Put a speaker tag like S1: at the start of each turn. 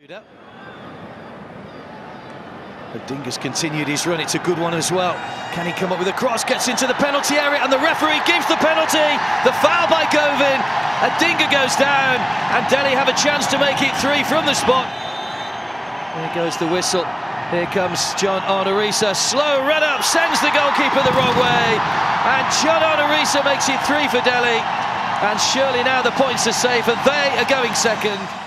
S1: Adinga's continued his run, it's a good one as well. Can he come up with a cross, gets into the penalty area and the referee gives the penalty. The foul by Govin, Adinga goes down and Delhi have a chance to make it 3 from the spot. There goes the whistle, here comes John Arne Riise, slow run up, sends the goalkeeper the wrong way and John Arne Riise makes it 3 for Delhi and surely now the points are safe and they are going second.